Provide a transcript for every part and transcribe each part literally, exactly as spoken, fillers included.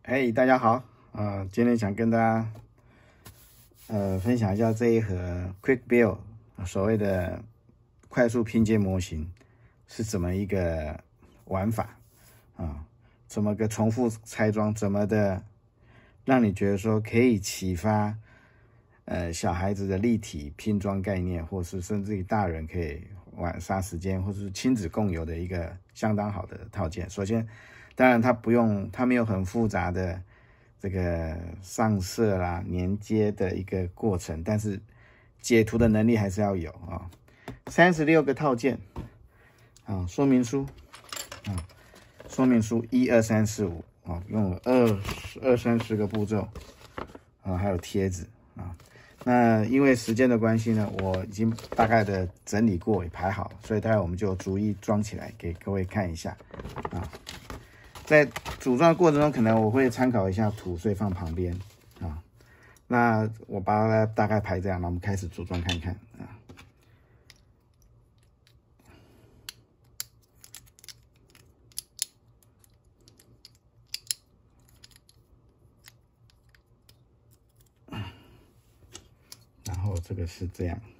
嘿，大家好，呃，今天想跟大家呃分享一下这一盒 Quick Build 所谓的快速拼接模型是怎么一个玩法啊？怎么个重复拆装？怎么的让你觉得说可以启发呃小孩子的立体拼装概念，或是甚至于大人可以玩杀时间，或是亲子共有的一个相当好的套件。首先，当然它不用，它没有很复杂的这个上色啦、连接的一个过程，但是解图的能力还是要有啊。三十六个套件啊，说明书啊，说明书一二三四五啊，用了二二三十个步骤啊，还有贴纸啊。那因为时间的关系呢，我已经大概的整理过，也排好，所以待会我们就逐一装起来给各位看一下啊。在组装的过程中，可能我会参考一下图，所以放旁边啊。那我把它大概排这样，那我们开始组装看看啊。然后这个是这样。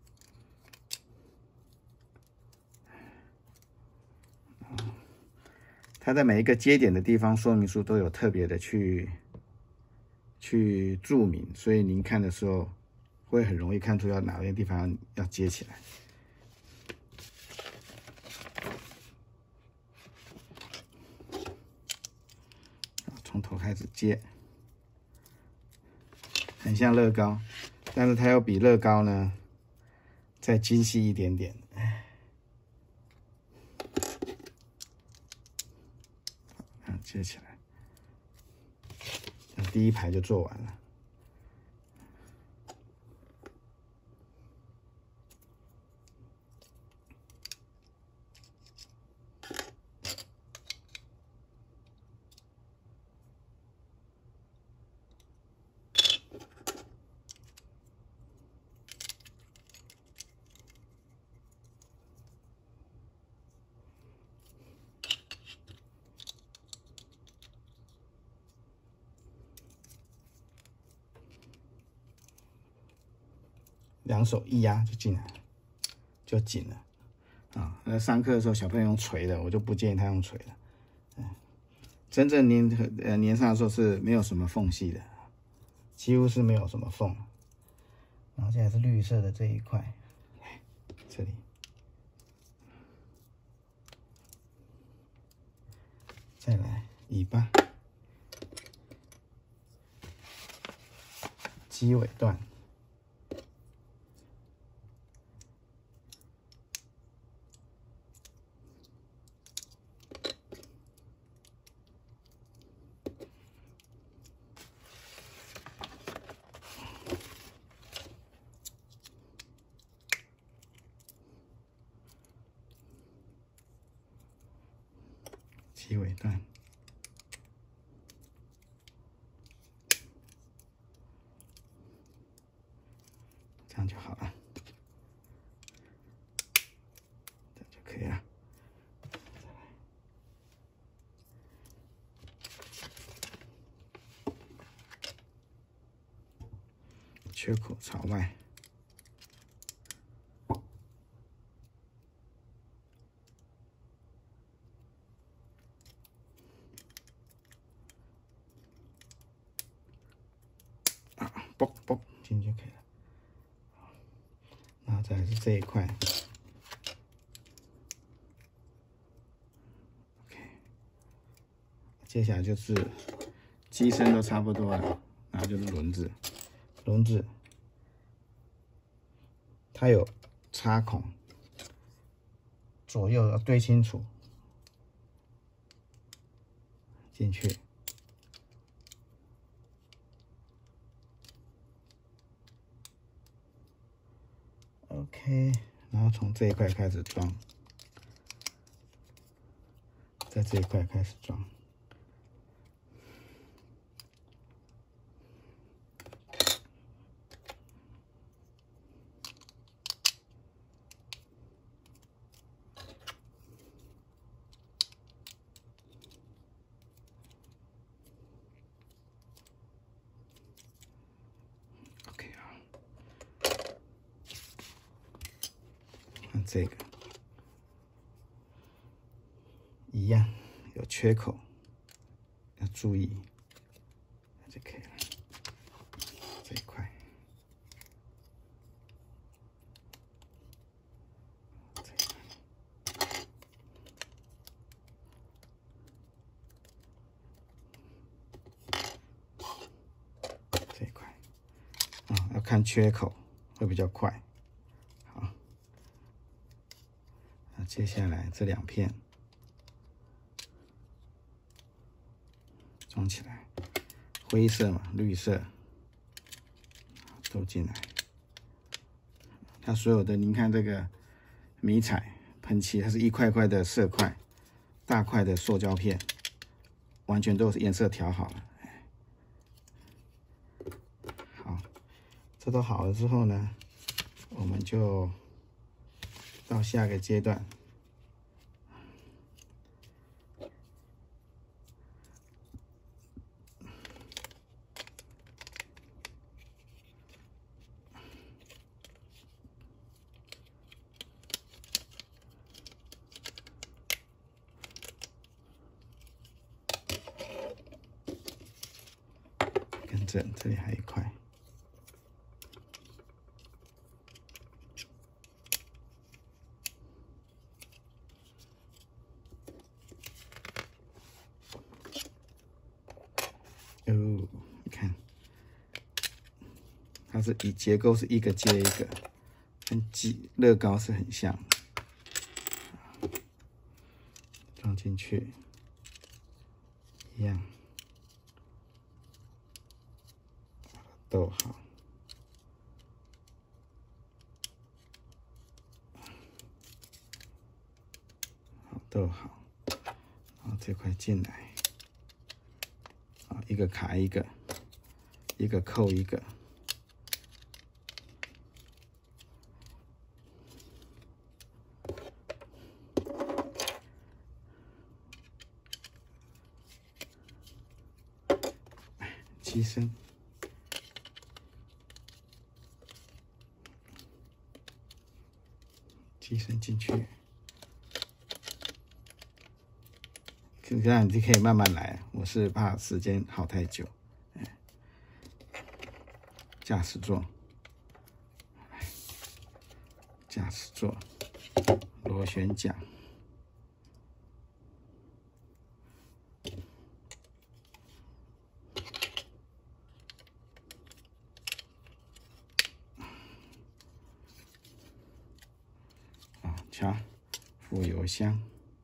它在每一个接点的地方，说明书都有特别的去去注明，所以您看的时候会很容易看出要哪个地方要接起来。从头开始接，很像乐高，但是它要比乐高呢再精细一点点。接起来，那第一排就做完了。两手一压就进来，就紧了啊！那上课的时候，小朋友用锤的，我就不建议他用锤了。嗯，真正粘呃粘上的时候是没有什么缝隙的，几乎是没有什么缝。然后现在是绿色的这一块，来这里，再来尾巴、鸡尾段。鸡尾段，这样就好了，这样就可以了。缺口朝外。啵啵进就可以了。然后再来是这一块 ，OK。接下来就是机身都差不多了，然后就是轮子，轮子它有插孔，左右要对清楚，进去。OK， 然后从这一块开始装，在这一块开始装。 这个一样有缺口，要注意，就可以了。这一块，这一块，这一块，啊，要看缺口会比较快。好，那接下来这两片装起来，灰色嘛，绿色。都进来，它所有的，您看这个迷彩喷漆，它是一块块的色块，大块的塑胶片，完全都是颜色调好了。好，这都好了之后呢，我们就到下个阶段。这这里还有一块，哦，你看，它是以结构是一个接一个，跟鸡乐高是很像，装进去一样。逗好，好逗好，然后这块进来，啊，一个卡一个，一个扣一个，机身。机身进去，这样你就可以慢慢来。我是怕时间耗太久。驾驶座，驾驶座，螺旋桨，瞧，副油箱，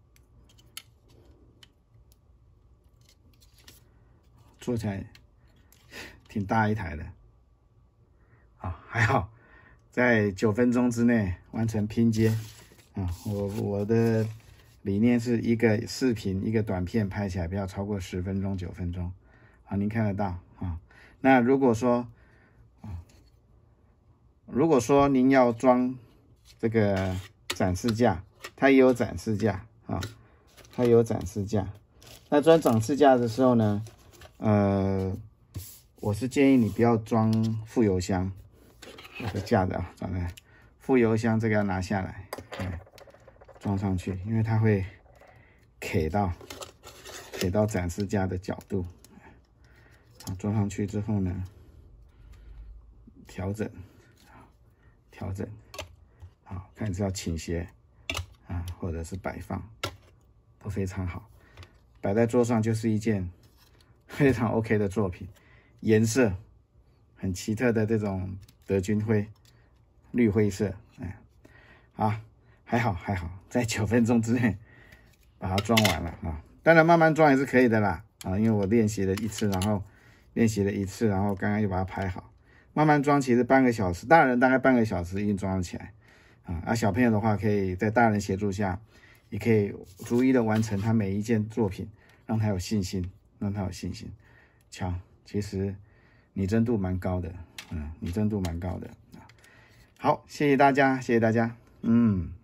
做起来挺大一台的，啊，还好，在九分钟之内完成拼接，啊，我我的理念是一个视频一个短片拍起来不要超过十分钟九分钟，啊，您看得到啊？那如果说，啊，如果说您要装这个展示架，它也有展示架啊，它也有展示架。那装展示架的时候呢，呃，我是建议你不要装副油箱，我的架子啊，装在副油箱这个要拿下来，哎，装上去，因为它会 K 到 K 到展示架的角度。好，装上去之后呢，调整，调整。好，看是要倾斜啊，或者是摆放，都非常好。摆在桌上就是一件非常 OK 的作品。颜色很奇特的这种德军灰，绿灰色，哎，好，还好还好，在九分钟之内把它装完了啊。当然慢慢装也是可以的啦啊，因为我练习了一次，然后练习了一次，然后刚刚又把它排好。慢慢装其实半个小时，大人大概半个小时已经装得起来。啊，而小朋友的话，可以在大人协助下，也可以逐一的完成他每一件作品，让他有信心，让他有信心。瞧，其实拟真度蛮高的，嗯，拟真度蛮高的。好，谢谢大家，谢谢大家，嗯。